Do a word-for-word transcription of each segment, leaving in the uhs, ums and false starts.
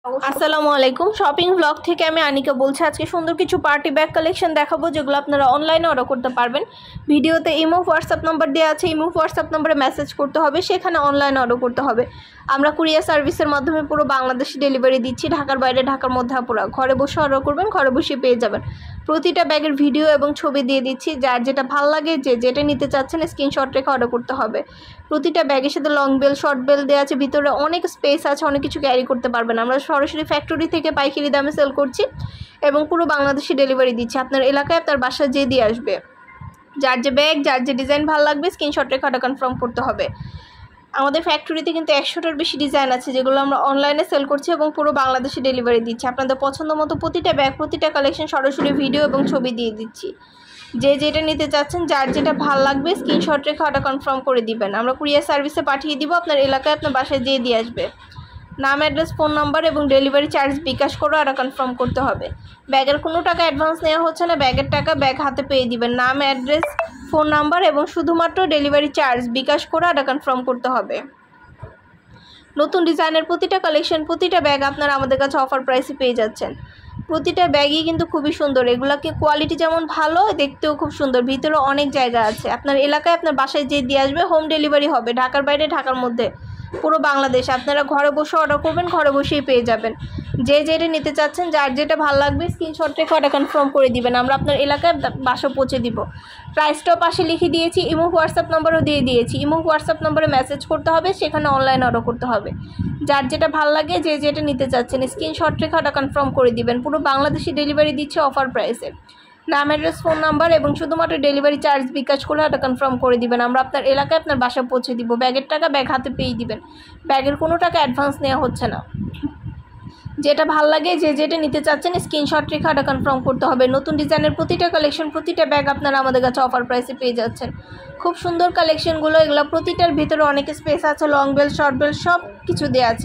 আসসালামু আলাইকুম shopping blog থেকে আমি আনিকা বলছি। আজকে সুন্দর কিছু পার্টি ব্যাগ কালেকশন দেখাবো যেগুলো আপনারা অনলাইনে অর্ডার করতে পারবেন। ভিডিওতে ইমো হোয়াটসঅ্যাপ নাম্বার দেওয়া আছে, ইমো হোয়াটসঅ্যাপ নাম্বারে মেসেজ করতে হবে, সেখানে অনলাইনে অর্ডার করতে হবে। আমরা কুরিয়ার সার্ভিসের মাধ্যমে পুরো বাংলাদেশে ডেলিভারি দিচ্ছি, ঢাকার বাইরে, ঢাকার মধ্যে পুরো ঘরে বসে অর্ডার করবেন, ঘরে বসে পেয়ে যাবেন। প্রতিটা ব্যাগের ভিডিও এবং ছবি দিয়ে দিচ্ছি, যার যেটা ভালো লাগে, যে যেটা নিতে চাচ্ছেন স্ক্রিনশট রেখে অর্ডার করতে হবে। প্রতিটা ব্যাগের সাথে লং বেল, শর্ট বেল দেওয়া আছে, ভিতরে অনেক স্পেস আছে, অনেক কিছু ক্যারি করতে পারবেন। আমরা সরাসরি ফ্যাক্টরি থেকে পাইকারি দামে সেল করছি এবং পুরো বাংলাদেশে ডেলিভারি দিচ্ছি। আপনার এলাকায় আপনার বাসায় যেয়ে দিয়ে আসবে। যার যে ব্যাগ, যার যে ডিজাইন ভালো লাগবে স্ক্রিনশট রেখে অর্ডার কনফার্ম করতে হবে। আমাদের ফ্যাক্টরিতে কিন্তু একশোটার বেশি ডিজাইন আছে যেগুলো আমরা অনলাইনে সেল করছি এবং পুরো বাংলাদেশে ডেলিভারি দিচ্ছি। আপনাদের পছন্দ মতো প্রতিটা ব্যাগ, প্রতিটা কালেকশন সরাসরি ভিডিও এবং ছবি দিয়ে দিচ্ছি। যে যেটা নিতে চাচ্ছেন, যার যেটা ভালো লাগবে স্ক্রিনশট রেখে অর্ডার কনফার্ম করে দিবেন। আমরা কুরিয়ার সার্ভিসে পাঠিয়ে দিব, আপনার এলাকায় আপনার বাসায় যেয়ে দিয়ে আসবে। নাম, অ্যাড্রেস, ফোন নাম্বার এবং ডেলিভারি চার্জ বিকাশ করে অর্ডার কনফার্ম করতে হবে। ব্যাগের কোনো টাকা অ্যাডভান্স নেওয়া হচ্ছে না, ব্যাগের টাকা ব্যাগ হাতে পেয়ে দিবেন। নাম, অ্যাড্রেস, ফোন নাম্বার এবং শুধুমাত্র ডেলিভারি চার্জ বিকাশ করে অর্ডার কনফার্ম করতে হবে। নতুন ডিজাইনের প্রতিটা কালেকশন, প্রতিটা ব্যাগ আপনারা আমাদের কাছে অফার প্রাইসে পেয়ে যাচ্ছেন। প্রতিটা ব্যাগই কিন্তু খুবই সুন্দর, এগুলোকে কোয়ালিটি যেমন ভালো, দেখতেও খুব সুন্দর, ভিতরে অনেক জায়গা আছে। আপনার এলাকায় আপনার বাসায় যে দিয়ে আসবে, হোম ডেলিভারি হবে, ঢাকার বাইরে, ঢাকার মধ্যে, পুরো বাংলাদেশ। আপনারা ঘরে বসে অর্ডার করবেন, ঘরে বসেই পেয়ে যাবেন। যে যেটা নিতে চাচ্ছেন, যার যেটা ভালো লাগবে স্ক্রিনশট রেখে অর্ডার কনফার্ম করে দিবেন, আমরা আপনার এলাকায় বাসা পৌঁছে দিব। প্রাইসটাও পাশে লিখে দিয়েছি, ইমো হোয়াটসঅ্যাপ নাম্বারও দিয়ে দিয়েছি। ইমো হোয়াটসঅ্যাপ নাম্বারে মেসেজ করতে হবে, সেখানে অনলাইন অর্ডার করতে হবে। যার যেটা ভালো লাগে, যে যেটা নিতে চাচ্ছেন স্ক্রিনশট রেখে অর্ডার কনফার্ম করে দিবেন। পুরো বাংলাদেশে ডেলিভারি দিচ্ছে অফার প্রাইসে। নাম, অ্যাড্রেস, ফোন নাম্বার এবং শুধুমাত্র ডেলিভারি চার্জ বিকাশ করে অর্ডার কনফার্ম করে দিবেন। আমরা আপনার এলাকায় আপনার বাসা পৌঁছে দিব। ব্যাগের টাকা ব্যাগ হাতে পেয়ে দিবেন, ব্যাগের কোনো টাকা অ্যাডভান্স নেওয়া হচ্ছে না। যেটা ভালো লাগে, যে যেটা নিতে চাচ্ছেন স্ক্রিনশট রেখে অর্ডার কনফার্ম করতে হবে। নতুন ডিজাইনের প্রতিটা কালেকশন, প্রতিটা ব্যাগ আপনারা আমাদের কাছে অফার প্রাইসে পেয়ে যাচ্ছেন। খুব সুন্দর কালেকশনগুলো, এগুলো প্রতিটার ভিতরে অনেক স্পেস আছে, লং বেল, শর্ট বেল সব কিছু দেওয়া আছে।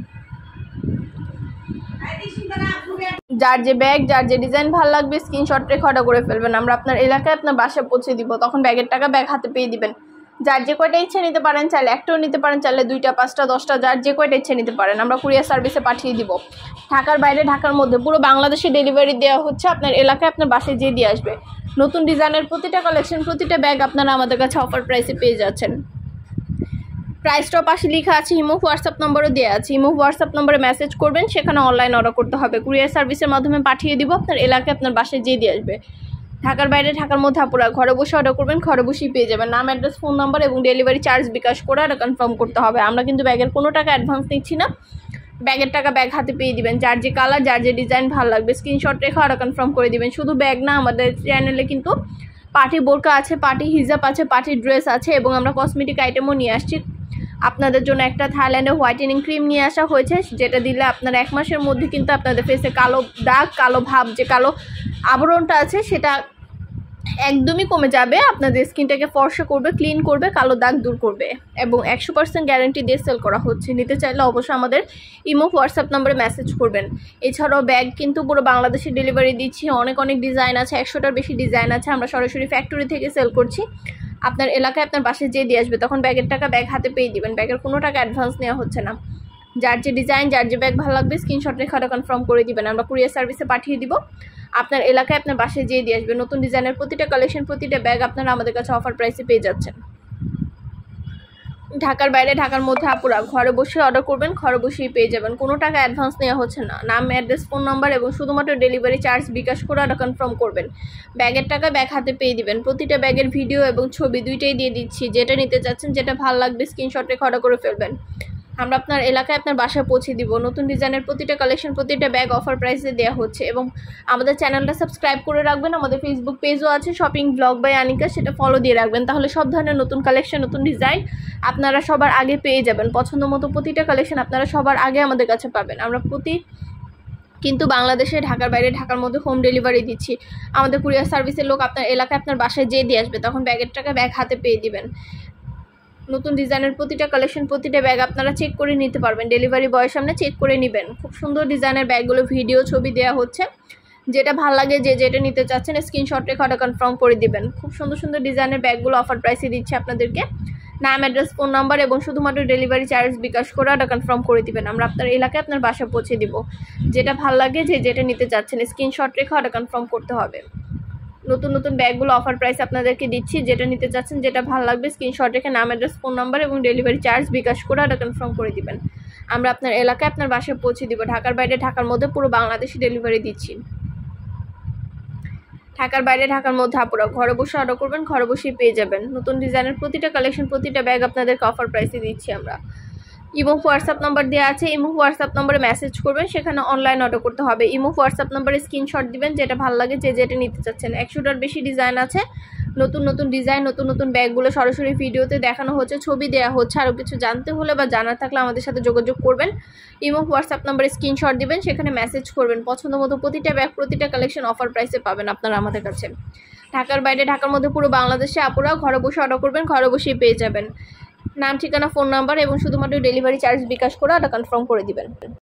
যার যে ব্যাগ, যার যে ডিজাইন ভালো লাগবে স্ক্রিনশট রেখে অর্ডার করে ফেলবেন, আমরা আপনার এলাকায় আপনার বাসায় পৌঁছে দিব। তখন ব্যাগের টাকা ব্যাগ হাতে পেয়ে দিবেন। যার যে কয়টা ইচ্ছে নিতে পারেন, চাইলে একটাও নিতে পারেন, চাইলে দুইটা, পাঁচটা, দশটা, যার যে কয়টা ইচ্ছে নিতে পারেন। আমরা কুরিয়ার সার্ভিসে পাঠিয়ে দিব, ঢাকার বাইরে, ঢাকার মধ্যে, পুরো বাংলাদেশে ডেলিভারি দেওয়া হচ্ছে। আপনার এলাকায় আপনার বাসায় যেয়ে দিয়ে আসবে। নতুন ডিজাইনের প্রতিটা কালেকশন, প্রতিটা ব্যাগ আপনারা আমাদের কাছে অফার প্রাইসে পেয়ে যাচ্ছেন। প্রাইসটাও পাশে লেখা আছে, ইমো হোয়াটসঅ্যাপ নম্বরও দেওয়া আছে। ইমো হোয়াটসঅ্যাপ নম্বরে মেসেজ করবেন, সেখানে অনলাইন অর্ডার করতে হবে। কুরিয়ার সার্ভিসের মাধ্যমে পাঠিয়ে দিব, আপনার এলাকায় আপনার বাসায় যেয়ে দিয়ে আসবে। ঢাকার বাইরে, ঢাকার মধ্যে আপুরা ঘরে বসে অর্ডার করবেন, ঘরে বসেই পেয়ে যাবেন। নাম, অ্যাড্রেস, ফোন নাম্বার এবং ডেলিভারি চার্জ বিকাশ করে অর্ডার কনফার্ম করতে হবে। আমরা কিন্তু ব্যাগের কোনো টাকা অ্যাডভান্স নিচ্ছি না, ব্যাগের টাকা ব্যাগ হাতে পেয়ে দিবেন। যার যে কালার, যার যে ডিজাইন ভালো লাগবে স্ক্রিনশট রেখে অর্ডার কনফার্ম করে দিবেন। শুধু ব্যাগ না, আমাদের চ্যানেলে কিন্তু পার্টি বোরকা আছে, পার্টি হিজাব আছে, পার্টি ড্রেস আছে এবং আমরা কসমেটিক আইটেমও নিয়ে আসছি। আপনাদের জন্য একটা থাইল্যান্ডের হোয়াইটেনিং ক্রিম নিয়ে আসা হয়েছে, যেটা দিলে আপনারা এক মাসের মধ্যে কিন্তু আপনাদের ফেসে কালো দাগ, কালো ভাব, যে কালো আবরণটা আছে সেটা একদমই কমে যাবে। আপনাদের স্কিনটাকে ফর্সা করবে, ক্লিন করবে, কালো দাগ দূর করবে এবং একশো পার্সেন্ট গ্যারান্টি দিয়ে সেল করা হচ্ছে। নিতে চাইলে অবশ্যই আমাদের ইমো হোয়াটসঅ্যাপ নাম্বারে মেসেজ করবেন। এছাড়াও ব্যাগ কিন্তু পুরো বাংলাদেশে ডেলিভারি দিচ্ছি। অনেক অনেক ডিজাইন আছে, একশোটার বেশি ডিজাইন আছে। আমরা সরাসরি ফ্যাক্টরি থেকে সেল করছি। আপনার এলাকায় আপনার বাসায় যেয়ে দিয়ে আসবে, তখন ব্যাগের টাকা ব্যাগ হাতে পেয়ে দিবেন। ব্যাগের কোনো টাকা অ্যাডভান্স নেওয়া হচ্ছে না। যার যে ডিজাইন, যার যে ব্যাগ ভালো লাগবে স্ক্রিনশট রেখে অর্ডার কনফার্ম করে দিবেন, আমরা কুরিয়ার সার্ভিসে পাঠিয়ে দিব। আপনার এলাকায় আপনার বাসায় যেয়ে দিয়ে আসবে। নতুন ডিজাইনের প্রতিটা কালেকশন, প্রতিটা ব্যাগ আপনারা আমাদের কাছে অফার প্রাইসে পেয়ে যাচ্ছেন। ঢাকার বাইরে, ঢাকার মধ্যে আপুরা ঘরে বসে অর্ডার করবেন, ঘরে বসেই পেয়ে যাবেন। কোনো টাকা অ্যাডভান্স নেওয়া হচ্ছে না। নাম, অ্যাড্রেস, ফোন নাম্বার এবং শুধুমাত্র ডেলিভারি চার্জ বিকাশ করে অর্ডার কনফার্ম করবেন। ব্যাগের টাকা ব্যাগ হাতে পেয়ে দিবেন। প্রতিটা ব্যাগের ভিডিও এবং ছবি দুইটাই দিয়ে দিচ্ছি। যেটা নিতে চাচ্ছেন, যেটা ভালো লাগবে স্ক্রিনশট রেখে অর্ডার করে ফেলবেন, আমরা আপনার এলাকায় আপনার বাসায় পৌঁছে দিব। নতুন ডিজাইনের প্রতিটা কালেকশন, প্রতিটা ব্যাগ অফার প্রাইসে দেওয়া হচ্ছে এবং আমাদের চ্যানেলটা সাবস্ক্রাইব করে রাখবেন। আমাদের ফেসবুক পেজও আছে, শপিং ব্লগ বাই আনিকা, সেটা ফলো দিয়ে রাখবেন। তাহলে সব ধরনের নতুন কালেকশন, নতুন ডিজাইন আপনারা সবার আগে পেয়ে যাবেন। পছন্দ মতো প্রতিটা কালেকশন আপনারা সবার আগে আমাদের কাছে পাবেন। আমরা প্রতি কিন্তু বাংলাদেশে, ঢাকার বাইরে, ঢাকার মধ্যে হোম ডেলিভারি দিচ্ছি। আমাদের কুরিয়ার সার্ভিসের লোক আপনার এলাকায় আপনার বাসায় যেয়ে দিয়ে আসবে, তখন ব্যাগের টাকা ব্যাগ হাতে পেয়ে দিবেন। নতুন ডিজাইনের প্রতিটা কালেকশন, প্রতিটা ব্যাগ আপনারা চেক করে নিতে পারবেন। ডেলিভারি বয়ের সামনে চেক করে নেবেন। খুব সুন্দর ডিজাইনের ব্যাগগুলো ভিডিও ছবি দেওয়া হচ্ছে। যেটা ভালো লাগে, যে যেটা নিতে চাচ্ছেন স্ক্রিনশট রেখে অর্ডার কনফার্ম করে দিবেন। খুব সুন্দর সুন্দর ডিজাইনের ব্যাগগুলো অফার প্রাইসে দিচ্ছে আপনাদেরকে। নাম, অ্যাড্রেস, ফোন নাম্বার এবং শুধুমাত্র ডেলিভারি চার্জ বিকাশ করে ওটা কনফার্ম করে দিবেন। আমরা আপনার এলাকায় আপনার বাসা পৌঁছে দিব। যেটা ভালো লাগে, যে যেটা নিতে চাচ্ছেন স্ক্রিনশট রেখে ওটা কনফার্ম করতে হবে। নতুন নতুন ব্যাগগুলো অফার প্রাইস আপনাদেরকে দিচ্ছি। যেটা নিতে চাচ্ছেন, যেটা ভালো লাগবে স্ক্রিনশট রেখে নাম, অ্যাড্রেস, ফোন নাম্বার এবং ডেলিভারি চার্জ বিকাশ করে ওটা কনফার্ম করে দিবেন। আমরা আপনার এলাকায় আপনার বাসায় পৌঁছে দিব। ঢাকার বাইরে, ঢাকার মধ্যে পুরো বাংলাদেশে ডেলিভারি দিচ্ছি। ঢাকার বাইরে, ঢাকার মধ্যে আপুরা ঘরে বসে অর্ডার করবেন, ঘরে বসেই পেয়ে যাবেন। নতুন ডিজাইনের প্রতিটা কালেকশন, প্রতিটা ব্যাগ আপনাদেরকে অফার প্রাইসে দিচ্ছি আমরা। ইমো হোয়াটসঅ্যাপ নাম্বার দেওয়া আছে, ইমো হোয়াটসঅ্যাপ নাম্বারে মেসেজ করবেন, সেখানে অনলাইন অর্ডার করতে হবে। ইমো হোয়াটসঅ্যাপ নাম্বারে স্ক্রিনশট দিবেন, যেটা ভালো লাগে, যে যেটা নিতে চাচ্ছেন। একশোটার বেশি ডিজাইন আছে, নতুন নতুন ডিজাইন, নতুন নতুন ব্যাগগুলো সরাসরি ভিডিওতে দেখানো হচ্ছে, ছবি দেওয়া হচ্ছে। আরও কিছু জানতে হলে বা জানার থাকলে আমাদের সাথে যোগাযোগ করবেন। ইমো হোয়াটসঅ্যাপ নাম্বারে স্ক্রিনশট দিবেন, সেখানে মেসেজ করবেন। পছন্দ মতো প্রতিটা ব্যাগ, প্রতিটা কালেকশন অফার প্রাইসে পাবেন আপনারা আমাদের কাছে। ঢাকার বাইরে, ঢাকার মধ্যে পুরো বাংলাদেশে আপুরা ঘরে বসে অর্ডার করবেন, ঘরে বসেই পেয়ে যাবেন। নাম, ঠিকানা, ফোন নাম্বার এবং শুধুমাত্র ডেলিভারি চার্জ বিকাশ করে ওটা কনফার্ম করে দিবেন।